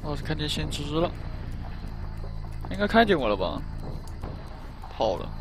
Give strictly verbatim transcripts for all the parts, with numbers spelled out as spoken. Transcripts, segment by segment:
我是看见先知了，应该看见我了吧？跑了。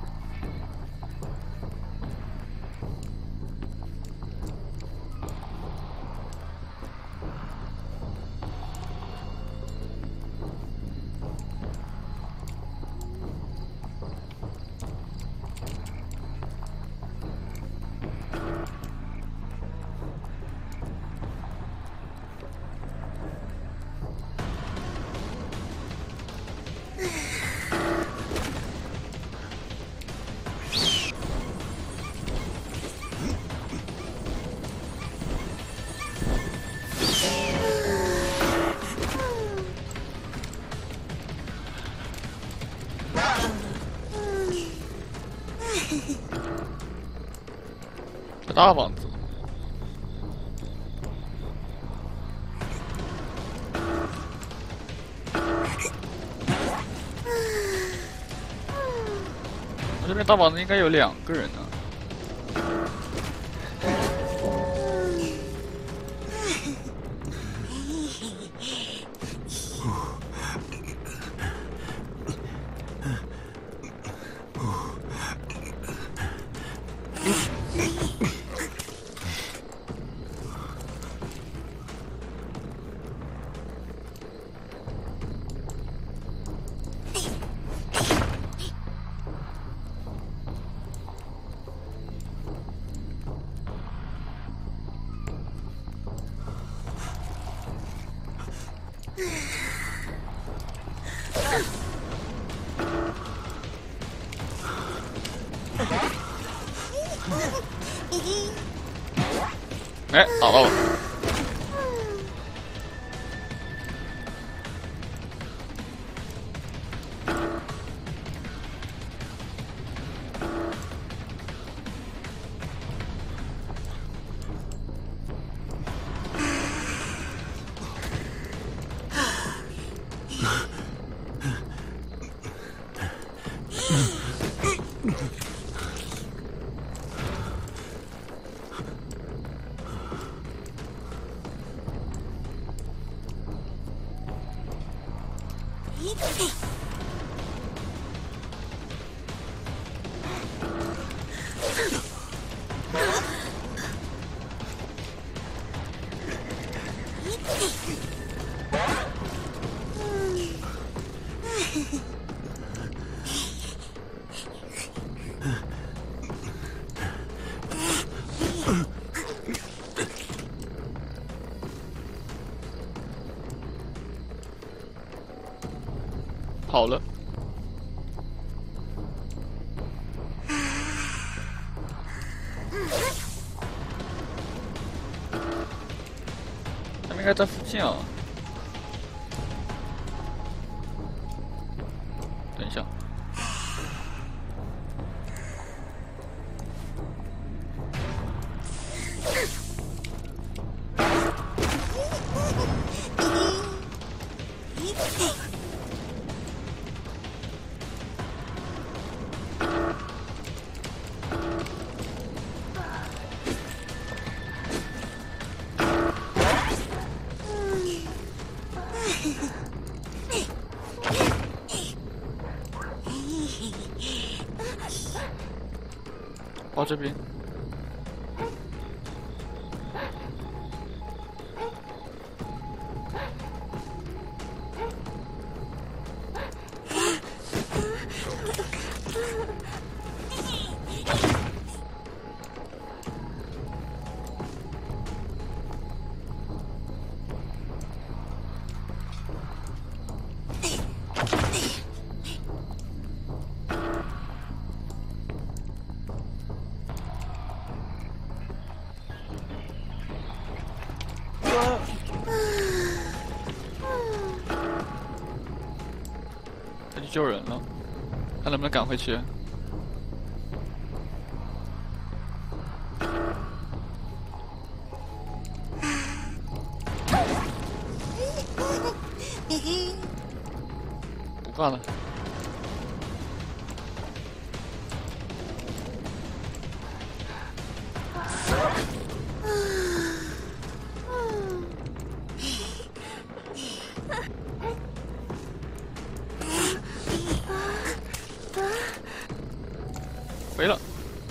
大房子，我这边大房子应该有两个人呢。哎，打到了！跑了。他们应该在附近啊。等一下。跑这边。他去救人了，看能不能赶回去。不干了。 飞了。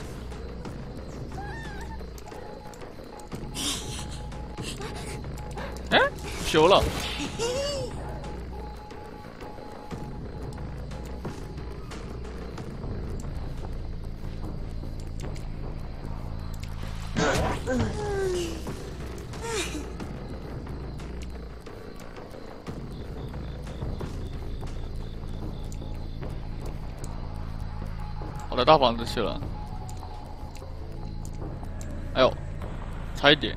哎，修了。跑到大房子去了。哎呦，差一点。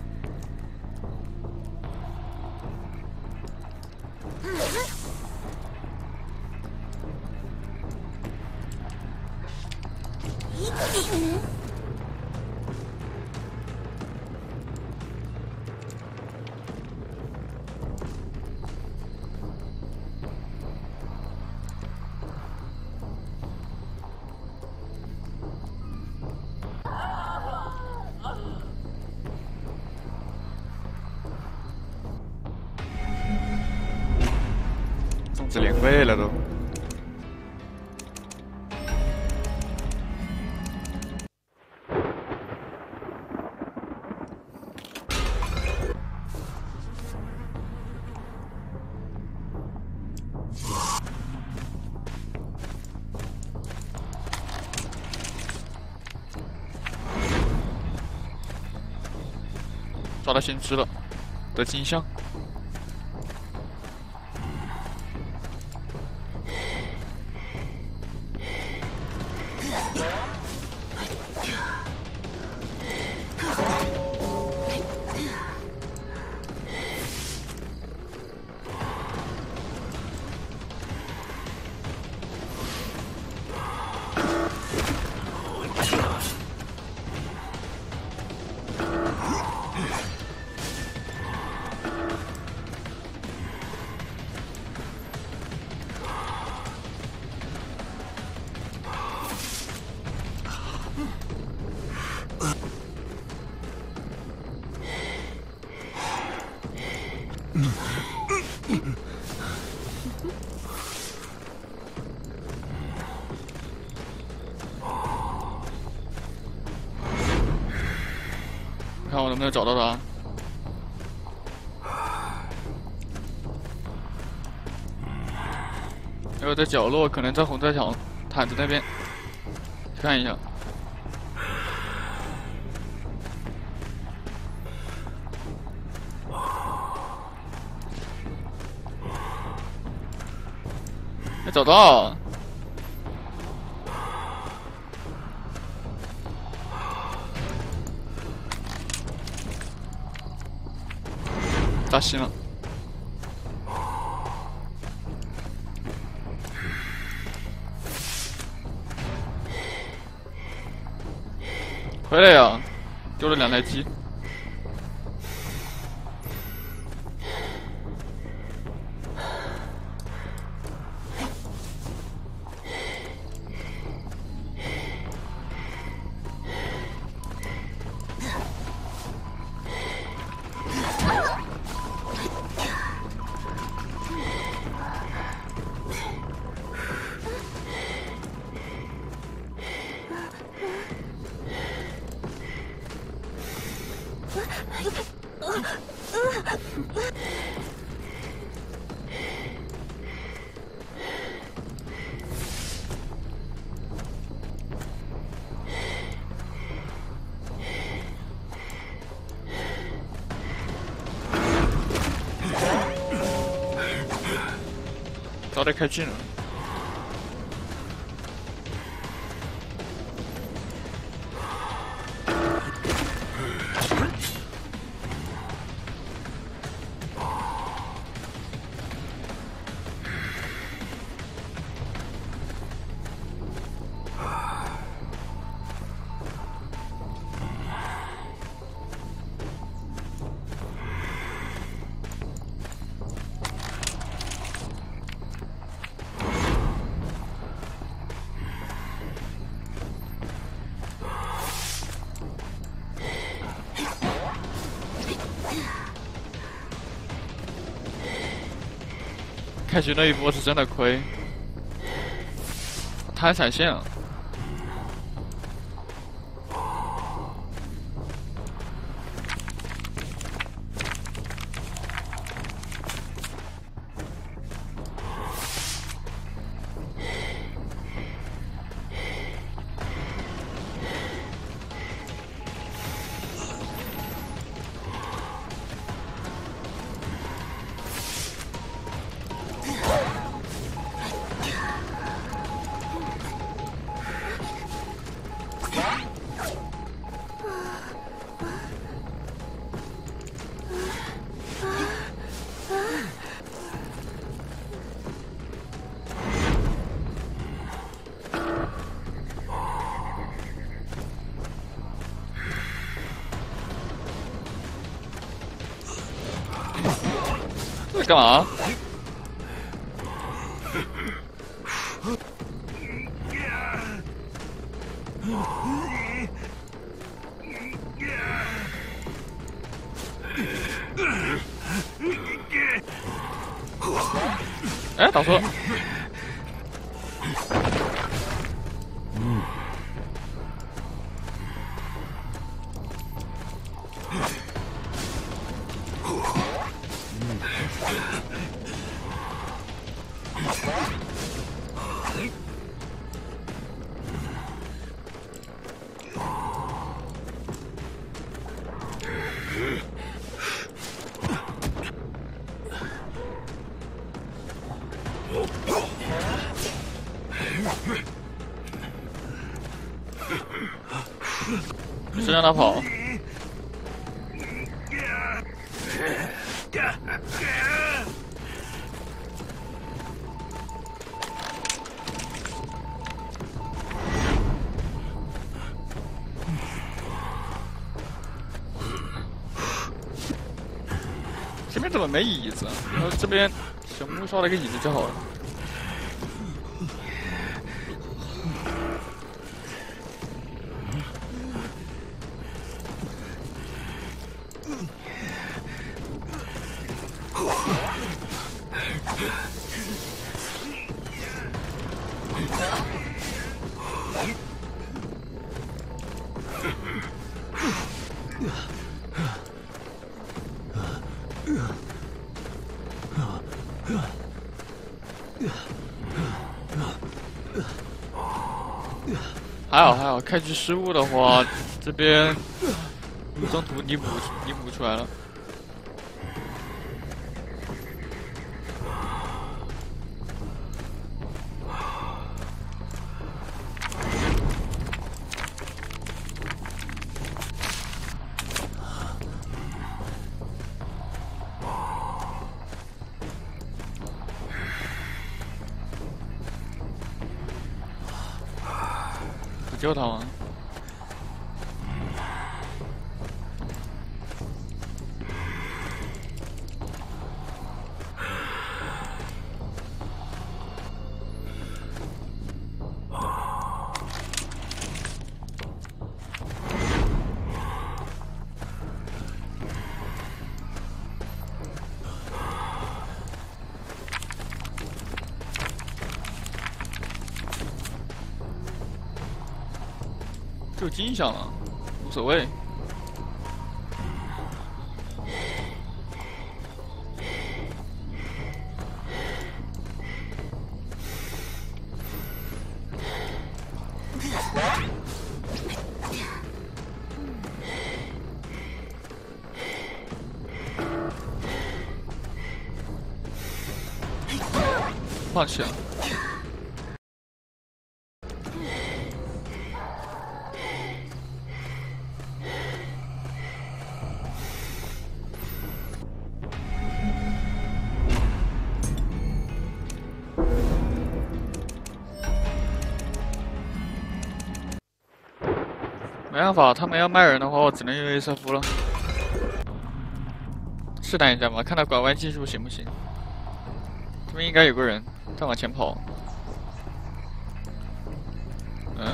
粽子连跪了都。抓到先知了，得金像。看我能不能找到他。还有在角落，可能在红色墙毯子那边，看一下。没找到。扎心了。回来呀！丢了两台机。早点开技能。开局那一波是真的亏，贪闪现了。 干嘛？哎，打错了。嗯。就让他跑。这边怎么没椅子？然后这边小木刷了个椅子就好了。还好还好，开局失误的话，这边路中途弥补弥补出来了。救他吗？就金响了，无所谓。放弃了。没办法，他们要卖人的话，我只能用 A 瑟夫了。试探一下吧，看他拐弯技术行不行。这边应该有个人，他往前跑。嗯。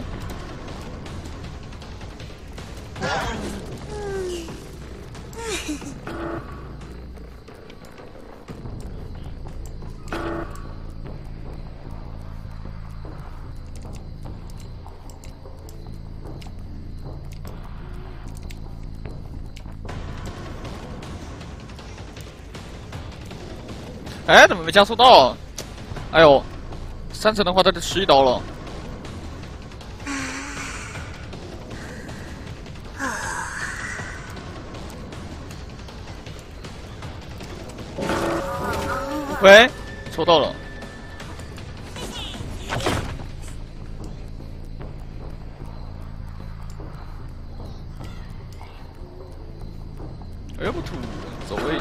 哎，怎么没加速到？哎呦，三层的话他得吃一刀了。喂，抽到了。哎，不吐，走位。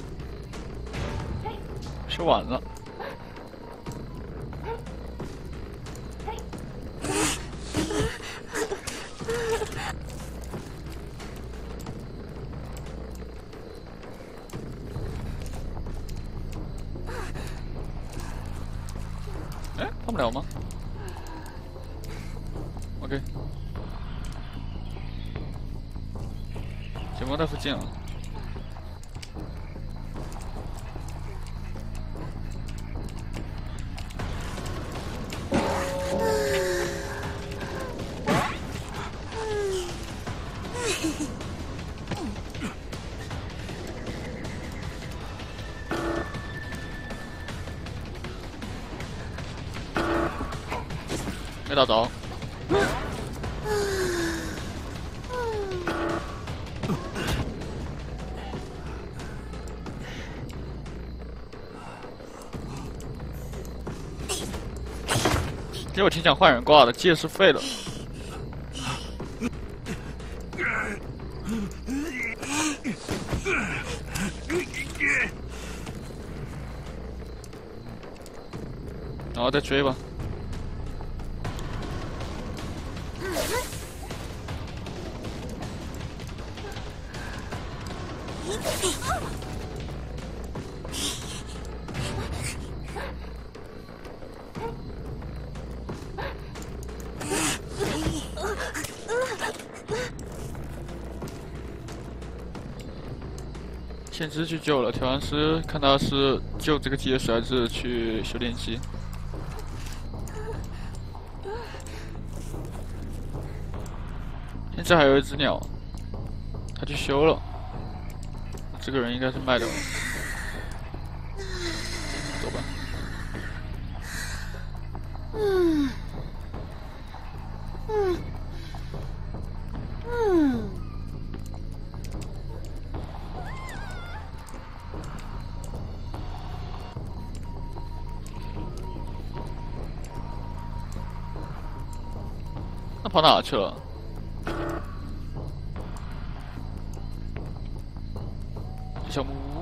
吃完了。 不了吗 ？OK， 前方在附近啊。没打着。其实我挺想换人挂的，戒是废了。然后再追吧。先知去救了调香师，看他是救这个结石还是去修炼机。现在还有一只鸟，他去修了。这个人应该是卖的。走吧。嗯。嗯。嗯。那跑哪去了？小木屋。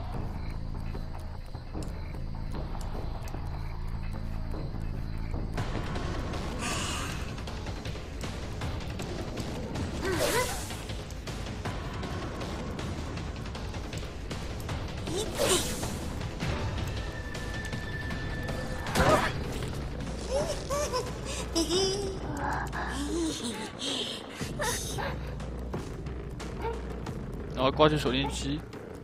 然后挂去手电机。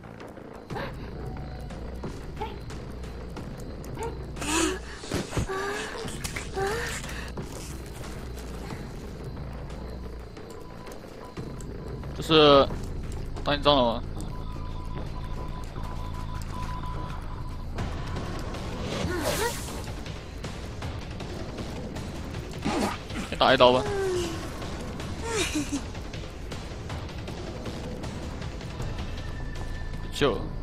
这是打你仗了吗？先打一刀吧。救了。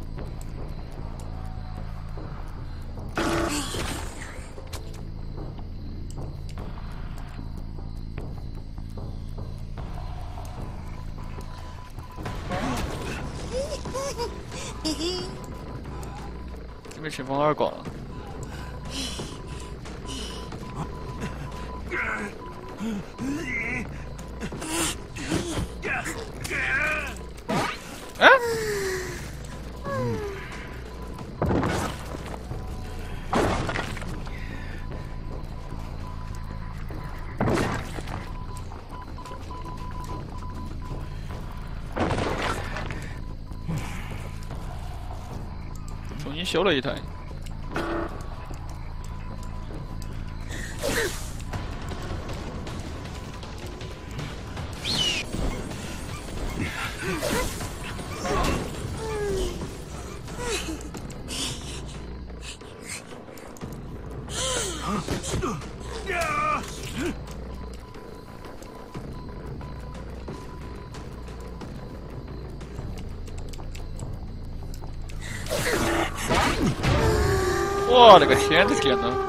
这边前方二广了。哎、啊！重新修了一台。我的个天的天呐！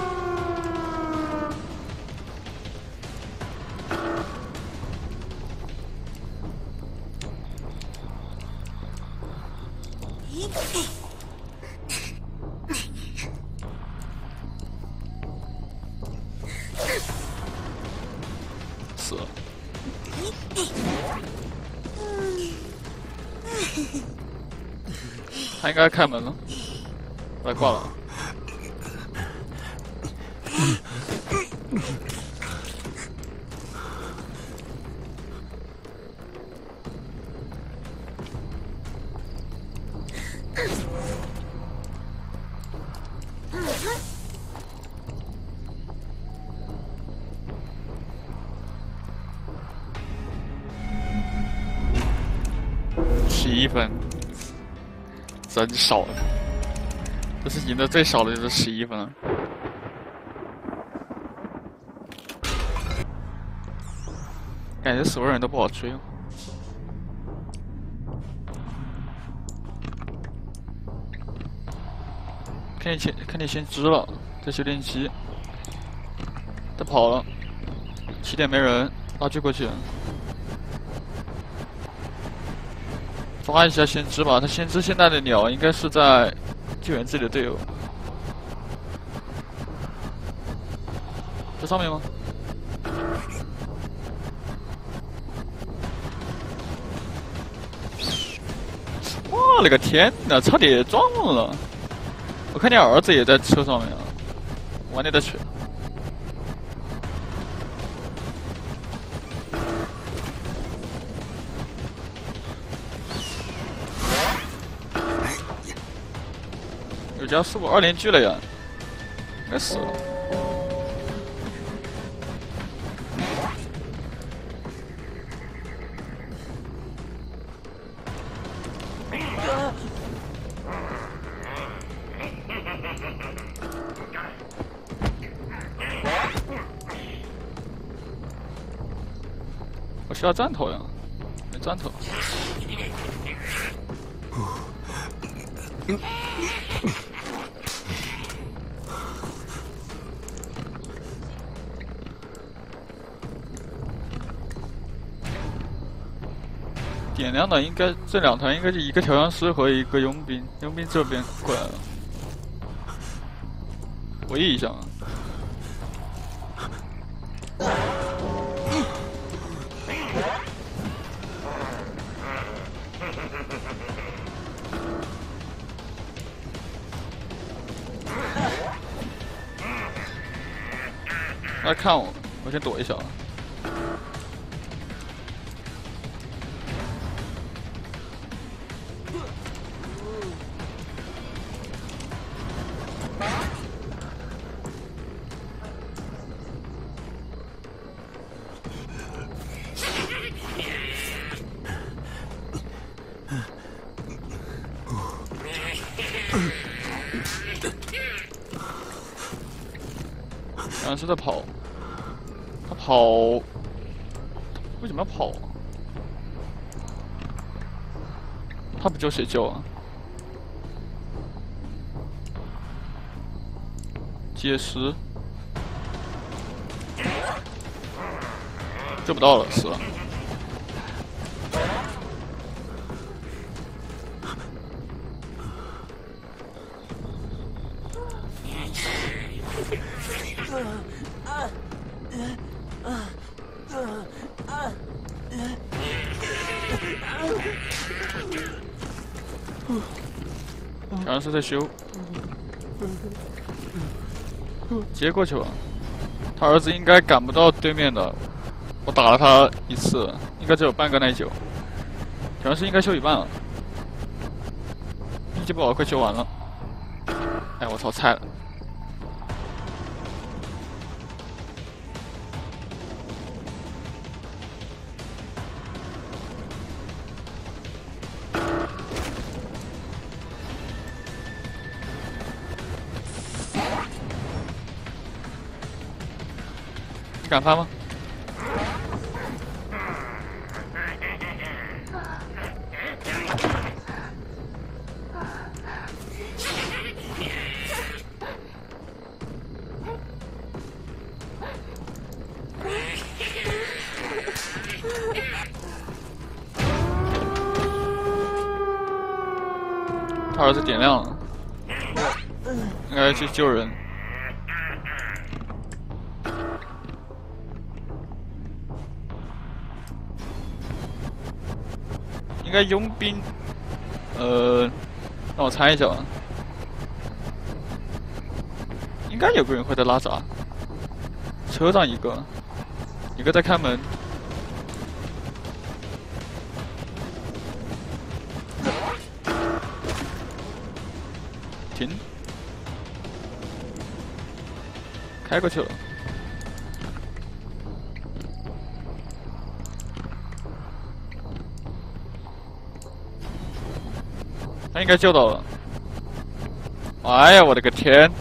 死了。他应该开门了，把他挂了。 十一分，真少了。这是赢的最少的就是十一分了。感觉所有人都不好追。看见先看见先知了，在修电机，他跑了，起点没人，拉锯过去。 抓一下先知吧，他先知现在的鸟应该是在救援自己的队友，在上面吗？哇，我的个天哪，差点撞了！我看你儿子也在车上面啊，晚点再去。 有加速二连狙了呀，该死了。我需要钻头呀，没钻头。点亮的应该这两团应该是一个调香师和一个佣兵，佣兵这边过来了，回忆一下啊。来看我，我先躲一下啊。 然后是在跑，他跑，为什么要跑啊？他不救谁救啊？解石，救不到了，死了。 好像是在修，接过去吧。他儿子应该赶不到对面的，我打了他一次，应该只有半个耐久。好像是应该修一半了，一级不好，快修完了。哎，我操，菜了。 敢翻吗？他儿子点亮了，应该去救人。 应该佣兵，呃，让我猜一下啊，应该有个人会在拉闸， 车上一个，一个在开门。停，开过去了。他应该救到了。哎呀，我的个天！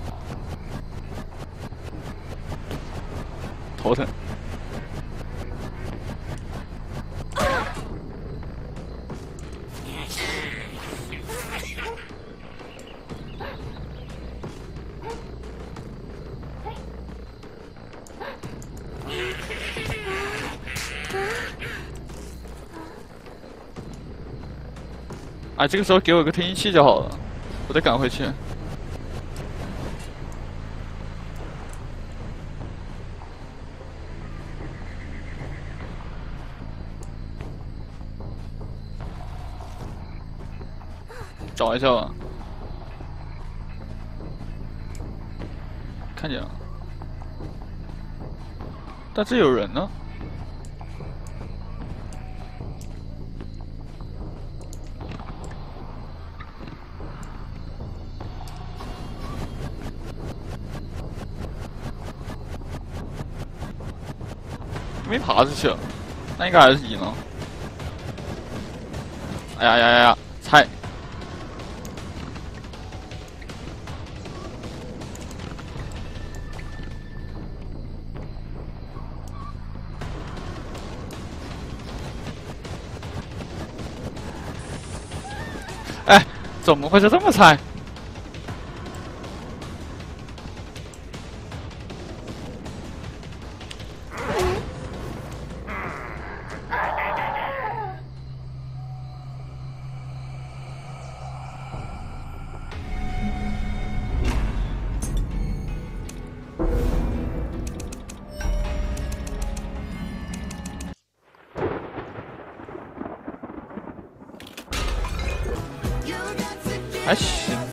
头疼。哎，这个时候给我个推进器就好了，我得赶回去。找一下吧，看见了，但这有人呢。没爬出去，那应该还是赢了。哎呀呀呀呀！菜！哎，怎么会是这么菜？还行。